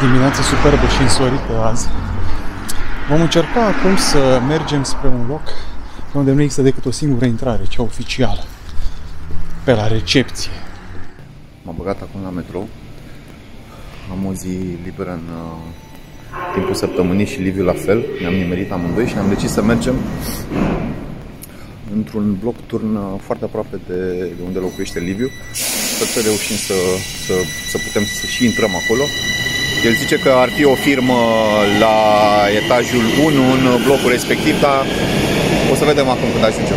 Dimineața superbă și însorită azi. Vom încerca acum să mergem spre un loc unde nu există decât o singură intrare, cea oficială, pe la recepție. M-am băgat acum la metrou. Am o zi liberă în timpul săptămânii și Liviu la fel. Ne-am nimerit amândoi și ne-am decis să mergem într-un bloc turn foarte aproape de unde locuiește Liviu. Sper să reușim să putem să și intrăm acolo. El zice că ar fi o firmă la etajul 1 în blocul respectiv, dar o să vedem acum când ajungem.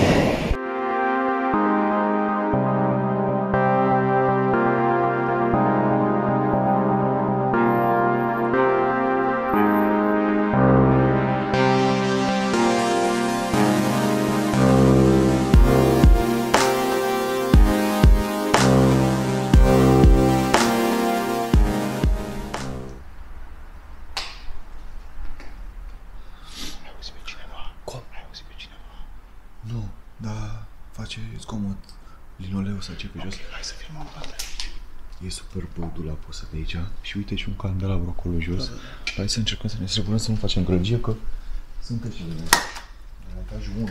Nu, dar face zgomot linoleu să ce pe jos. Hai să filmăm toate. E super dulapul ăsta de aici. Și uite și un candelabru acolo jos. Hai să încercăm să ne străbunăm, să nu facem grăgie, că sunt aici la etajul 1.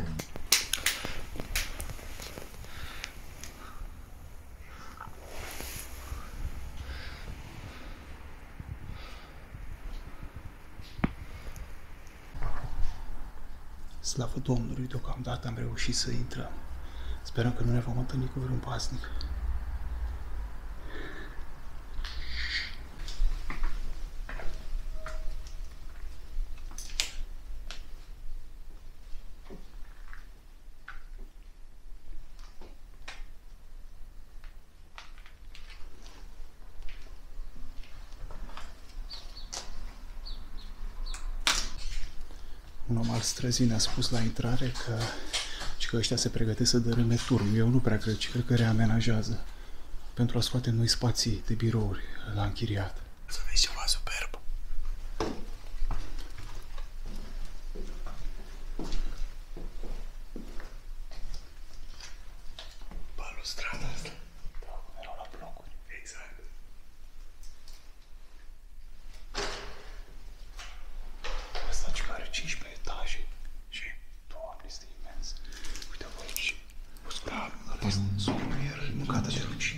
Slavă Domnului, deocamdată am reușit să intrăm. Sperăm că nu ne vom întâlni cu vreun pasnic. Un om al străzii ne-a spus la intrare că ăștia se pregătesc să dărâme turnul. Eu nu prea cred, ci cred că reamenajează pentru a scoate noi spații de birouri la închiriat. Să vezi ceva superb. Balustrada asta. Da, cum erau la blocuri. Exact. Asta ce are 15 etaje. Și, Doamne, este imens. Uite-vă aici. Pare un suplier mâncată de rucină.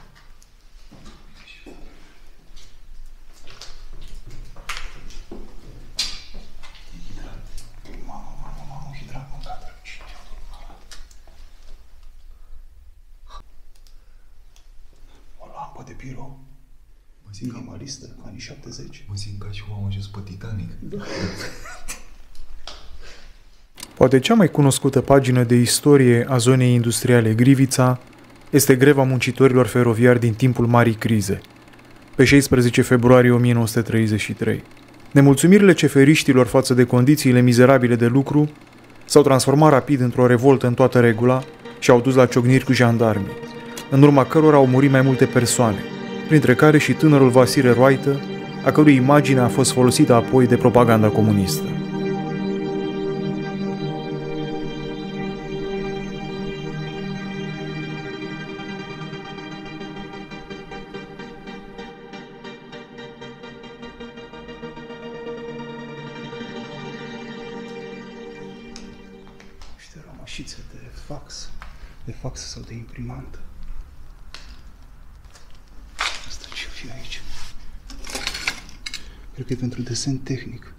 Mamă, un hidrat mâncat de rucină. O lampă de birou. Minimalistă, ca anii 70. Mă simt ca și cum am ajuns pe Titanic. Poate cea mai cunoscută pagină de istorie a zonei industriale Grivița este greva muncitorilor feroviari din timpul Marii Crize, pe 16 februarie 1933. Nemulțumirile ceferiștilor față de condițiile mizerabile de lucru s-au transformat rapid într-o revoltă în toată regula și au dus la ciocniri cu jandarmii, în urma cărora au murit mai multe persoane, printre care și tânărul Vasile Roaită, a cărui imagine a fost folosită apoi de propaganda comunistă. Niște rămășițe de fax sau de imprimantă. Asta ce fi aici? Cred că e pentru desen tehnic.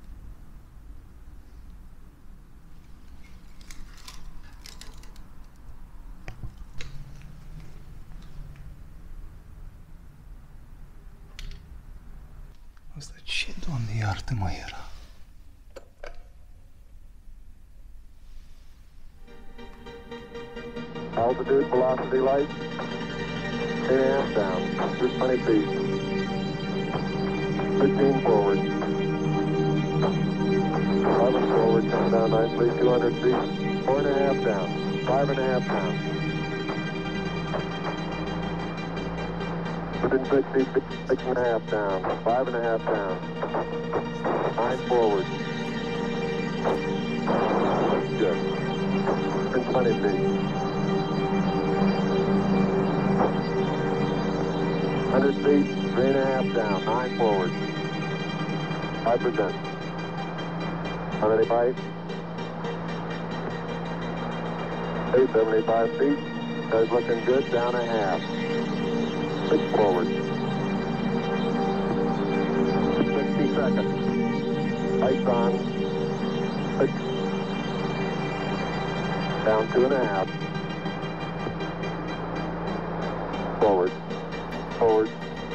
Asta ce, Doamne, iartă mai era? Altitude, velocity light, and down, just 20 feet, 15 forward, 11 forward, 10 down nicely, 200 feet, 4.5 down, 5.5 down, within 60 feet, 6.5 down, 5.5 down, 9 forward, good, within 20 feet. 100 feet, 3.5 down, 9 forward. 5%. 185. 875 feet. Car's looking good. Down a half. 6 forward. 60 seconds. Lights on. 6. Down 2.5. Forward. Forward.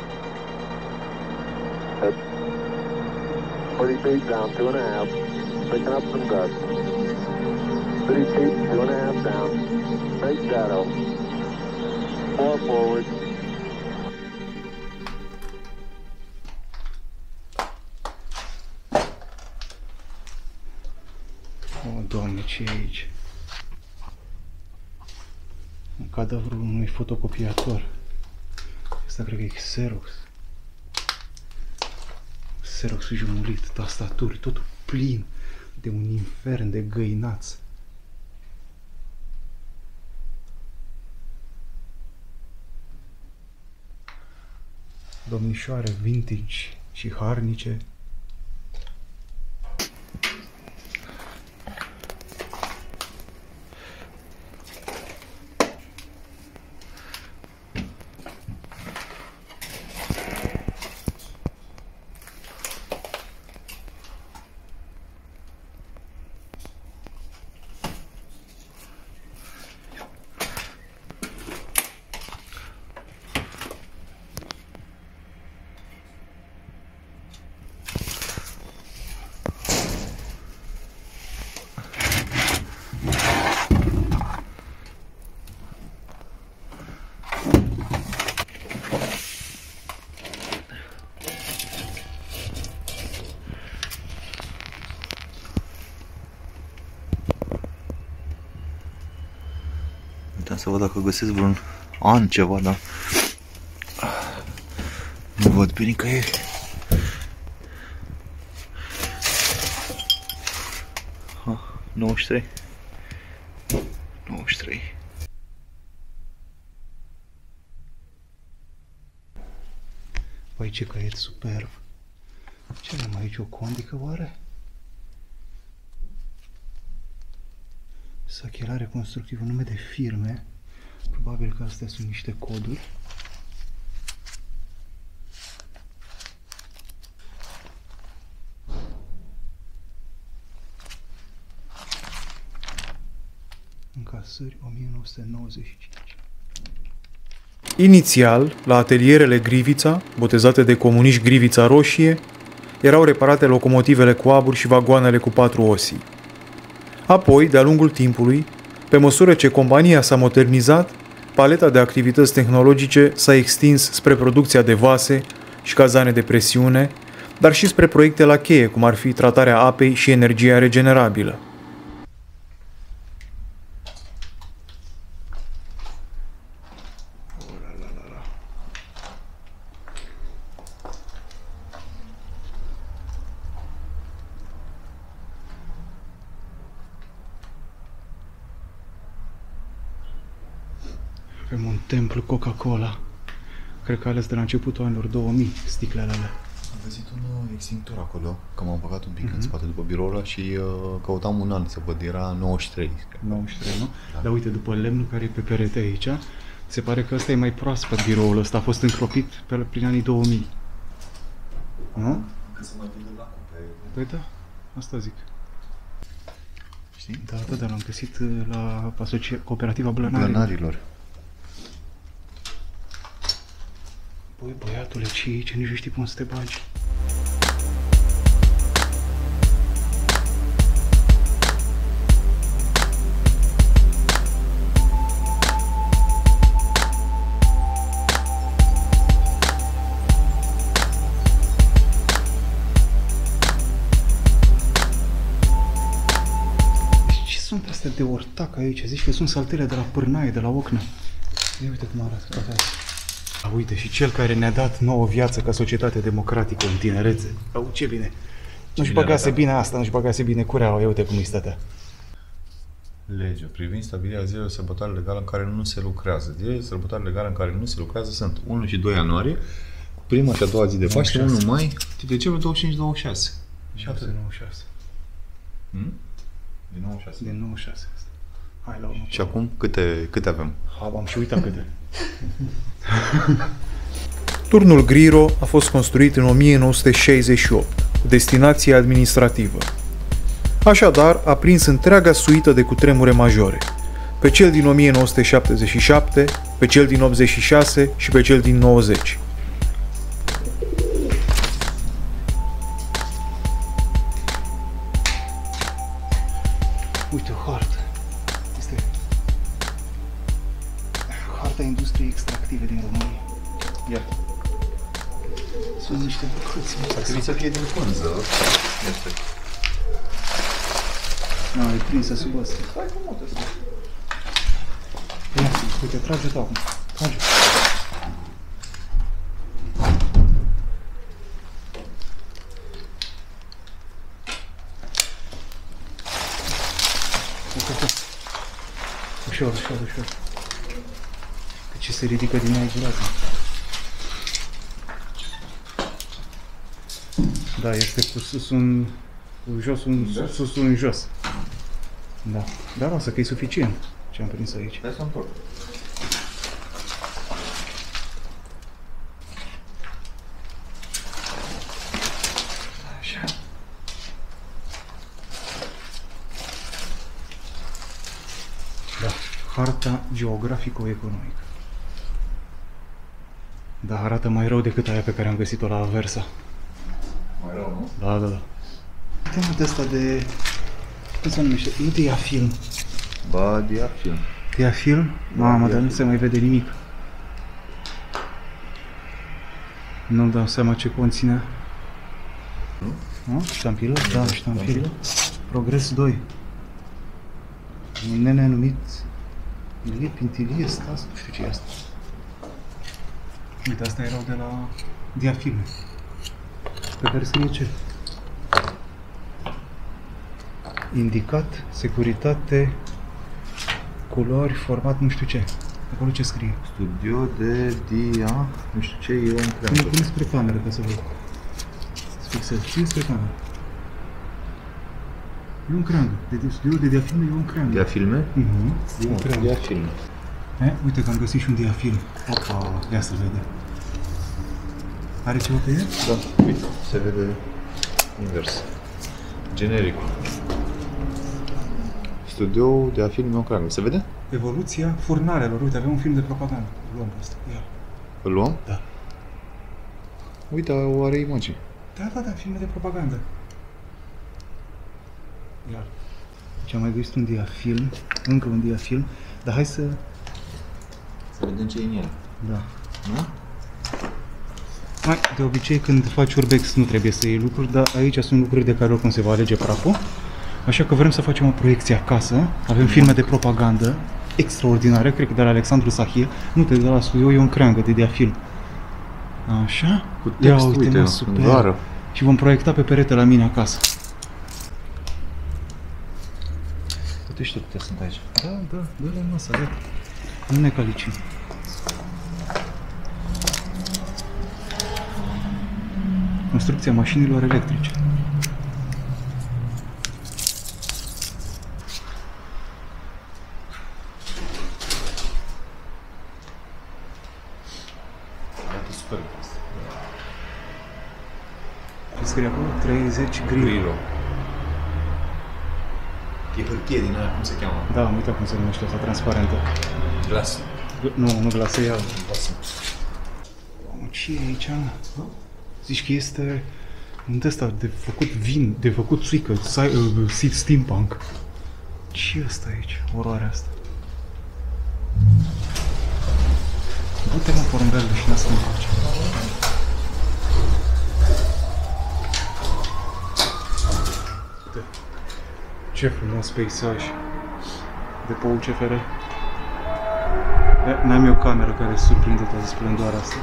40 feet down 2.5. Picking up some dust. 30 feet, 2.5 down. Straight shadow. 4 forward. O, Doamne, ce e aici? Un cadavru unui fotocopiator. Asta cred că e Xerox. Xerox-ul jumulit, tastaturi, totul plin de un infern de găinați. Domnișoare vintage și harnice. Să văd dacă găsesc vreun an ceva, dar nu văd pe nicăieri. Ha, 93. 93. Păi ce caiet superb. Ce avem aici, o condică oare? Sachelare constructivă, nume de firme. Probabil că astea sunt niște coduri. Încasări 1995. Inițial, la atelierele Grivița, botezate de comuniști Grivița Roșie, erau reparate locomotivele cu aburi și vagoanele cu 4 osii. Apoi, de-a lungul timpului, pe măsură ce compania s-a modernizat, paleta de activități tehnologice s-a extins spre producția de vase și cazane de presiune, dar și spre proiecte la cheie, cum ar fi tratarea apei și energia regenerabilă. Avem un templu Coca-Cola. Cred că ales de la începutul anilor 2000, sticlele alea. Am găsit un extinctor acolo, că m-am băgat un pic în spate după biroul ăla și căutam un an să văd, era 93. 93, nu? Da. Dar uite, după lemnul care e pe perete aici, se pare că ăsta e mai proaspăt, biroul ăsta a fost încropit prin anii 2000. Nu? Că se mai vede lacul pe... Păi da, asta zic. Știi? Da, dar l-am găsit la Cooperativa Blănarilor. Blănarilor. Băi, băiatule, ce e aici? Nici nu știi cum să te bagi. Ce sunt astea de ortac aici? Zici că sunt saltele de la pârnaie, de la ocnă. Ia uite cum arată toate astea. A, uite, și cel care ne-a dat nouă viață ca societate democratică în tinerețe. Au, ce bine. Nu-și băgase bine asta, nu-și băgase bine cureaua. Ia uite cum îi stătea. Legea privind stabilirea zilelor sărbătoare legală în care nu se lucrează. Zilele sărbătoare legale în care nu se lucrează sunt 1 și 2 ianuarie, prima și a doua zi de Paște, 96. 1 mai, decembrie 25-26. Și atât. 96. Din 96. Din 96. Hai la urmă. Și acum câte avem? Am și uitat câte. Turnul Griro a fost construit în 1968, cu destinație administrativă. Așadar, a prins întreaga suită de cutremure majore, pe cel din 1977, pe cel din 86 și pe cel din 90. Uite o hartă. Este harta industriei extractive din România. Ia. Sunt niște bucăți. Ar trebui să fie din pânză. Este. Nu, e prinsă sub asta. Hai cu motă asta. Ia, uite, trage-te acum. Trage. Ușor, ușor, ușor. Că ce se ridică din aici groază. Da, este cu sus un... cu jos un sus un jos. Da. Dar lasă că e suficient ce am prins aici. Hai să întorc. Așa. Da. Harta geografico-economică. Da, arată mai rău decât aia pe care am găsit-o la Aversa. Mai rău, nu? Da, da, da. Uite-mă de asta de... cum se numește? Nu diafilm. Ba, diafilm. Diafilm? Mamă, dar nu se mai vede nimic. Nu-mi dau seama ce conține. Nu? Ștampilă? Da, ștampilă. Progres 2. Un nene numit Ilie Pintilie Stas, nu știu ce e asta. Uite, astea erau de la diafilme. Pe care scrie ce? Indicat, securitate, culori, format, nu știu ce. Acolo ce scrie? Studio de dia... nu știu ce, eu am Pune spre cameră ca să văd. Să fixez. Pune spre cameră. Ion Creangă. De studio de diafilme Ion Creangă. Diafilme? Ion Creangă. Diafilme. Uite că am găsit și un diafilm. Opa, ia să vede. Are ceva pe el? Da, uite, se vede invers. Generic. Studio diafilm Ion Creangă. Se vede? Evoluția furnarelor. Uite, avem un film de propagandă. Luăm pe asta. Ia. Îl luăm? Da. Uite, o are imagini. Da, filme de propagandă. Iar. Deci am mai găsit un diafilm, încă un diafilm, dar hai să... Să vedem ce e în el. Da. Nu? Hai, de obicei când faci urbex nu trebuie să iei lucruri, dar aici sunt lucruri de care oricum se va alege praful. Așa că vrem să facem o proiecție acasă, avem filme de propagandă extraordinare, cred că de la Alexandru Sahir, nu de la studio Ion Creangă, de diafilm. Așa? Cu text, Ia, uite, mă, în super. vară. Și vom proiecta pe perete la mine acasă. Uite și tu câte sunt aici. Da, dă la masă, da. Nu ne calicim. Construcția mașinilor electrice. Arată super. Ce scrie acolo? 30 Grilo. Grilo. E hârtie din aia, cum se cheamă? Da, am uitat cum se numește asta, transparentă. Glas. Nu glasă, ia. Mamă, ce e aici? Zici că este un ăsta de făcut vin, de făcut țuică, steampunk. Ce e ăsta aici? Oroarea asta. Du-te mă, porumbelul, și lasă-mă în pace. Uite, ce frumos peisaj de pe UCFR. N-am eu cameră care surprinde toată splendoarea asta.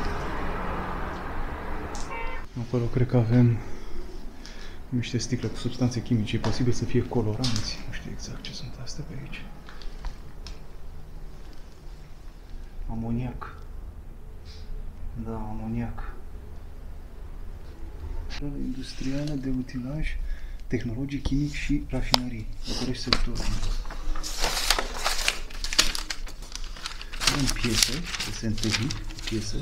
Acolo cred că avem niște sticle cu substanțe chimice. E posibil să fie coloranți. Nu știu exact ce sunt astea pe aici. Amoniac. Da, amoniac. Zonă industrială de utilaj tehnologic, chimic și rafinării. București sectorul. Avem piese, desen tehnic, piese.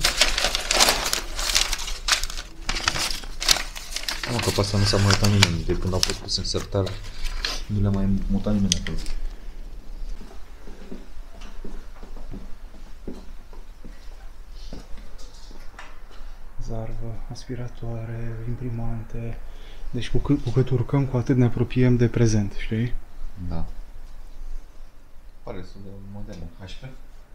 Mă, că pe asta nu s-a mai uitat nimeni. De când au fost pus în sertar, nu le-a mai mutat nimeni acolo. Zarvă, aspiratoare, imprimante. Deci cu cât urcăm, cu atât ne apropiem de prezent, știi? Da. Pare să de modernă. HP?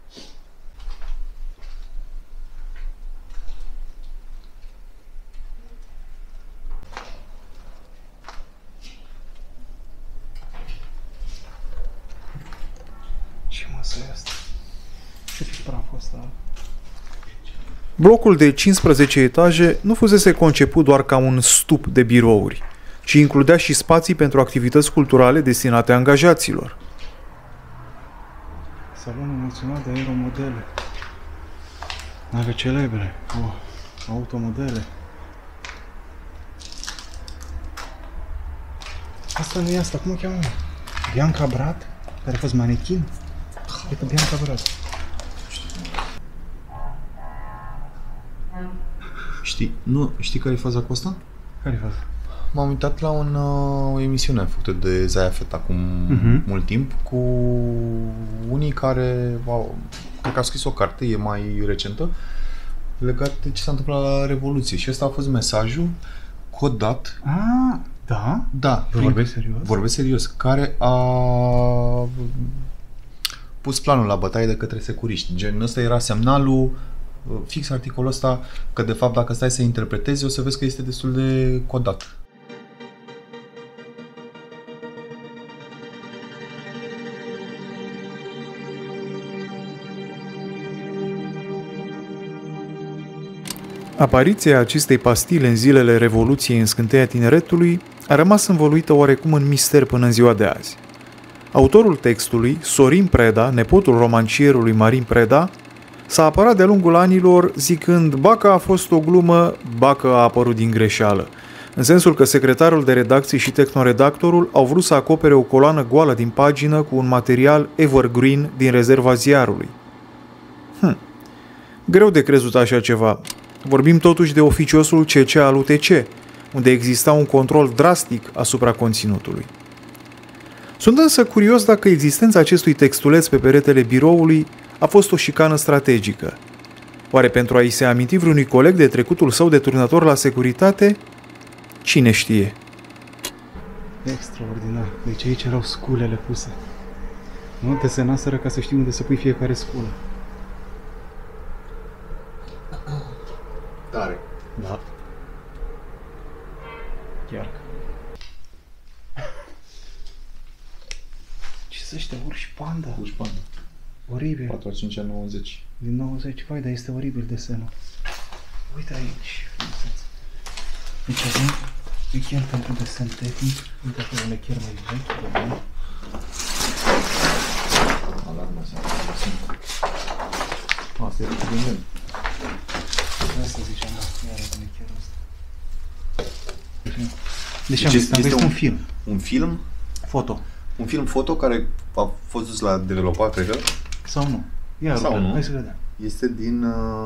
Ce masă e asta? Ce fi praful ăsta? Blocul de 15 etaje nu fusese conceput doar ca un stup de birouri, ci includea și spații pentru activități culturale destinate angajaților. Salonul Național de Aeromodele. Nave celebre. Automodele. Asta nu e asta, cum o cheamă? Bianca Brat? Care a fost manechin? Cred că Bianca Brat. Știi care e faza cu asta? Care-i faza? M-am uitat la o emisiune făcută de Zaya Fet acum mult timp cu unii care cred că au scris o carte, e mai recentă, legat de ce s-a întâmplat la Revoluție. Și ăsta a fost mesajul codat. Da? Da. Vorbesc serios? Vorbesc serios. Care a pus planul la bătaie de către securiști. Gen, ăsta era semnalul, fix articolul ăsta, că de fapt dacă stai să interpretezi, o să vezi că este destul de codat. Apariția acestei pastile în zilele Revoluției în scânteia tineretului a rămas învăluită oarecum în mister până în ziua de azi. Autorul textului, Sorin Preda, nepotul romancierului Marin Preda, s-a apărat de-a lungul anilor zicând ba că a fost o glumă, ba că a apărut din greșeală, în sensul că secretarul de redacție și tehnoredactorul au vrut să acopere o coloană goală din pagină cu un material evergreen din rezerva ziarului. Greu de crezut așa ceva. Vorbim totuși de oficiosul CC al UTC, unde exista un control drastic asupra conținutului. Sunt însă curios dacă existența acestui textuleț pe peretele biroului a fost o șicană strategică. Oare pentru a-i se aminti vreunui coleg de trecutul său de turnător la securitate? Cine știe? Extraordinar. Deci aici erau sculele puse. Nu desenaseră ca să știi unde să pui fiecare sculă. Tare. Da. Chiar. Ce să ăștia, urși panda? Urși panda. Oribil. 45-90. Din 90, vai, dar este oribil desenul. Uite aici. Deci avem weekend pentru desen tehnic. Uite acolo un lecher mai vechi. Alarma asta. Asta e din lemn. Asta ziceam, iară un lecherul ăsta. Deci am văzut un film. Un film? Foto. Un film foto care a fost dus la developat, cred că? Sau nu? Ia sau nu? Hai să vedem. Este din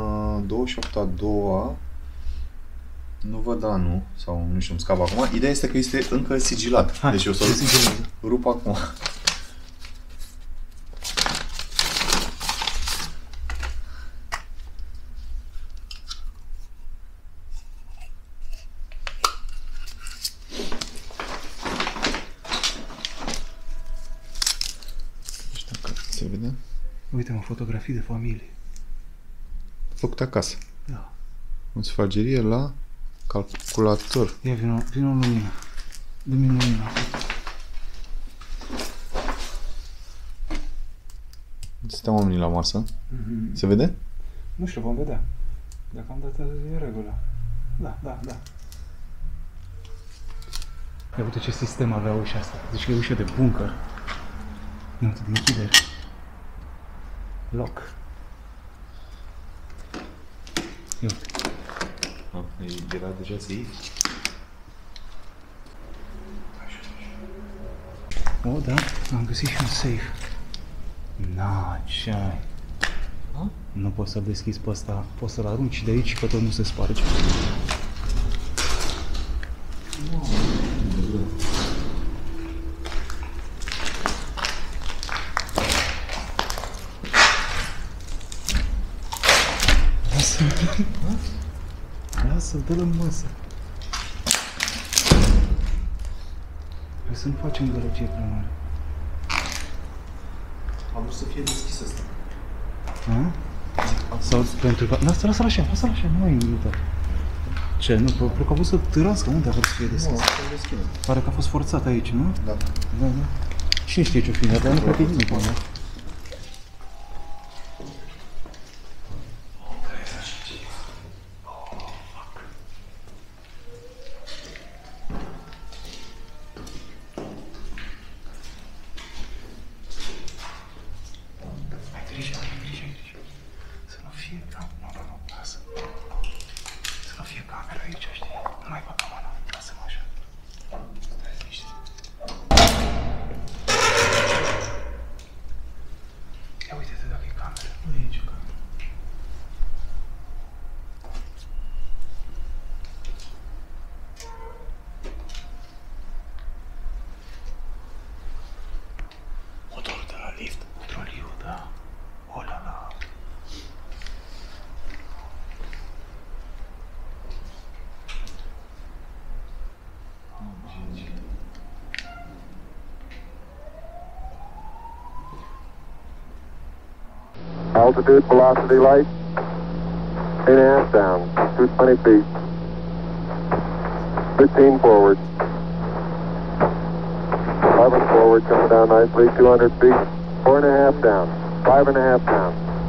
28/2. Nu văd anul, sau nu știu, îmi scap acum. Ideea este că este încă sigilat. Hai, deci o să rup acum. Se vede? Uite-mă, fotografii de familie. Făcut acasă. Da. În sfagerie la calculator. Ia vino în lumină. Dă-mi lumina. Stau oamenii la masă. Se vede? Nu știu, vom vedea. Deocamdată e în regulă. Da. Ia uite ce sistem avea ușa asta. Deci că e ușă de bunker. Nu, de închidere. Lock. Ia uite. Era deja să iei. O, da, am găsit și un safe. Na, ce ai? Nu poți să-l deschizi pe ăsta, poți să-l arunci de aici că tot nu se sparge. Lasă-l, dă-l în masă. Hai să nu facem gălăgie prea mare. Am vrut să fie deschis ăsta. Sau pentru că... Lasă-l așa, nu mai minută. Ce? Nu, pentru că a vrut să târască, unde a vrut să fie deschis? Nu, să-l deschidem. Pare că a fost forțat aici, nu? Da. Da. Cine știe ce-o fi, dar nu plătit nimic, nu? Altitude, velocity light, 8.5 down, 220 feet, 15 forward, 11 forward, coming down nicely, 200 feet, 4.5 down, 5.5 down,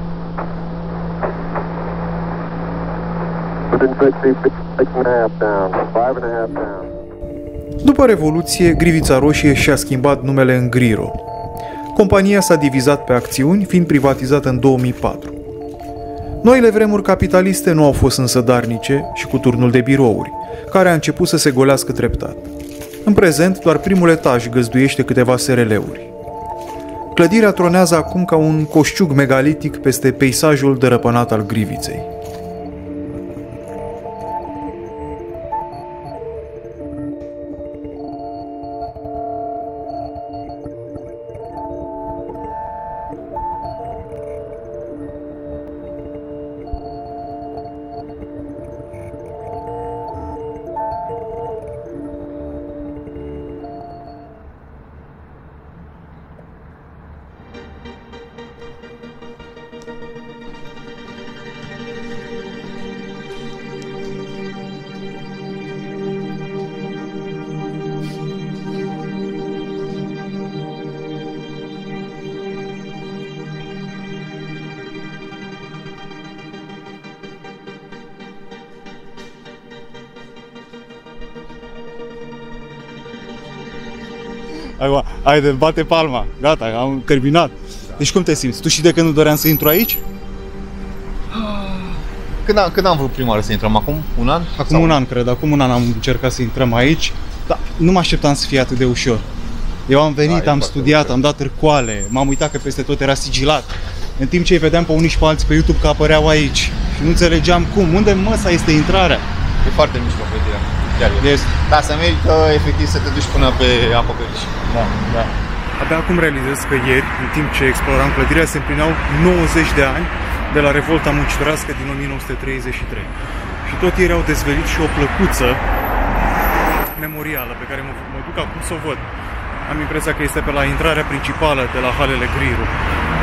160 feet, 6.5 down, 5.5 down. După Revoluție, Grivița Roșie și-a schimbat numele în Griro. Compania s-a divizat pe acțiuni, fiind privatizată în 2004. Noile vremuri capitaliste nu au fost însă darnice și cu turnul de birouri, care a început să se golească treptat. În prezent, doar primul etaj găzduiește câteva SRL-uri. Clădirea tronează acum ca un coșciug megalitic peste peisajul dărăpânat al Griviței. Haide, bate palma, gata, am terminat. Deci cum te simți? Tu și de când nu doream să intru aici? Când am vrut prima oară să intrăm? Acum un an? Acum un an, cred. Acum un an am încercat să intrăm aici. Dar nu mă așteptam să fie atât de ușor. Eu am venit, am studiat, am dat târcoale, m-am uitat că peste tot era sigilat. În timp ce îi vedeam pe unii și pe alții pe YouTube că apăreau aici. Și nu înțelegeam cum. Unde măsa este intrarea? E foarte mișto clădirea. Chiar este. Da, se merită efectiv să te duci până pe acoperiș. Da. Abia acum realizez că ieri, în timp ce exploram clădirea, se împlineau 90 de ani de la revolta muncitorească din 1933. Și tot ieri au dezvăluit și o plăcuță memorială pe care mă duc acum să o văd. Am impresia că este pe la intrarea principală de la halele Griru.